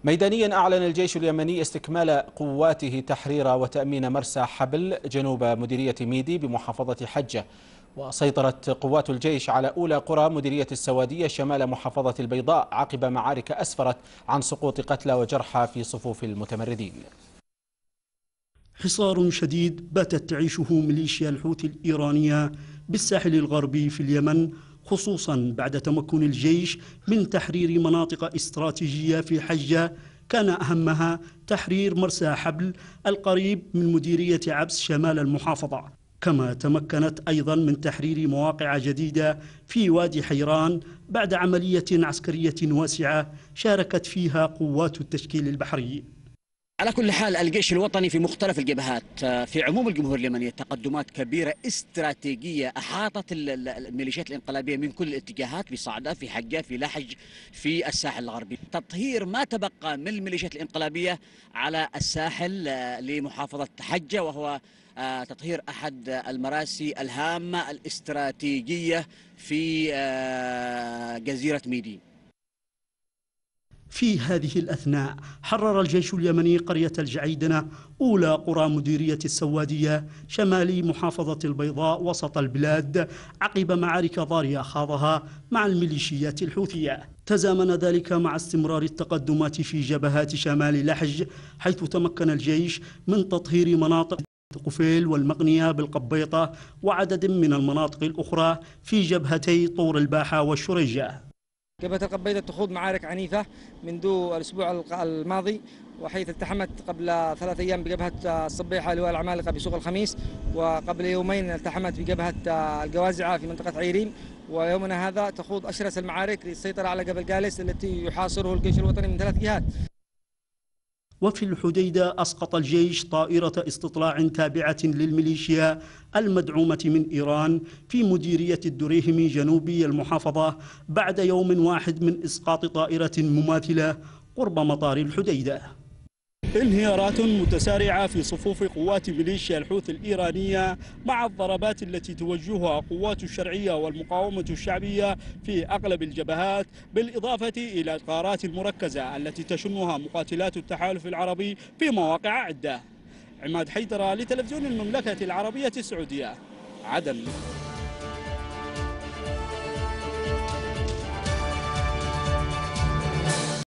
ميدانيا أعلن الجيش اليمني استكمال قواته تحرير وتأمين مرسى حبل جنوب مديرية ميدي بمحافظة حجة. وسيطرت قوات الجيش على أولى قرى مديرية السوادية شمال محافظة البيضاء عقب معارك أسفرت عن سقوط قتلى وجرحى في صفوف المتمردين. حصار شديد باتت تعيشه ميليشيا الحوثي الإيرانية بالساحل الغربي في اليمن، خصوصا بعد تمكن الجيش من تحرير مناطق استراتيجية في حجة، كان أهمها تحرير مرسى حبل القريب من مديرية عبس شمال المحافظة. كما تمكنت أيضا من تحرير مواقع جديدة في وادي حيران بعد عملية عسكرية واسعة شاركت فيها قوات التشكيل البحري. على كل حال الجيش الوطني في مختلف الجبهات في عموم الجمهورية اليمنية تقدمات كبيرة استراتيجية أحاطت الميليشيات الانقلابية من كل الاتجاهات، في صعدة، في حجة، في لحج، في الساحل الغربي. تطهير ما تبقى من الميليشيات الانقلابية على الساحل لمحافظة حجة، وهو تطهير أحد المراسي الهامة الاستراتيجية في جزيرة ميدي. في هذه الأثناء حرر الجيش اليمني قرية الجعيدنة أولى قرى مديرية السوادية شمال محافظة البيضاء وسط البلاد عقب معارك ضارية خاضها مع الميليشيات الحوثية. تزامن ذلك مع استمرار التقدمات في جبهات شمال لحج، حيث تمكن الجيش من تطهير مناطق قفيل والمقنية بالقبيطة وعدد من المناطق الأخرى في جبهتي طور الباحة والشريجة. جبهة القبيضة تخوض معارك عنيفة منذ الأسبوع الماضي، وحيث التحمت قبل 3 أيام بجبهة الصبيحة لواء العمالقة بسوق الخميس، وقبل يومين التحمت بجبهة الجوازعة في منطقة عيرين، ويومنا هذا تخوض أشرس المعارك للسيطرة على جبل جالس التي يحاصره الجيش الوطني من 3 جهات. وفي الحديدة أسقط الجيش طائرة استطلاع تابعة للميليشيا المدعومة من إيران في مديرية الدريهم جنوبي المحافظة بعد يوم واحد من إسقاط طائرة مماثلة قرب مطار الحديدة. انهيارات متسارعة في صفوف قوات ميليشيا الحوثي الإيرانية مع الضربات التي توجهها قوات الشرعية والمقاومة الشعبية في أغلب الجبهات، بالإضافة إلى الغارات المركزة التي تشنها مقاتلات التحالف العربي في مواقع عدة. عماد حيدرة لتلفزيون المملكة العربية السعودية، عدن.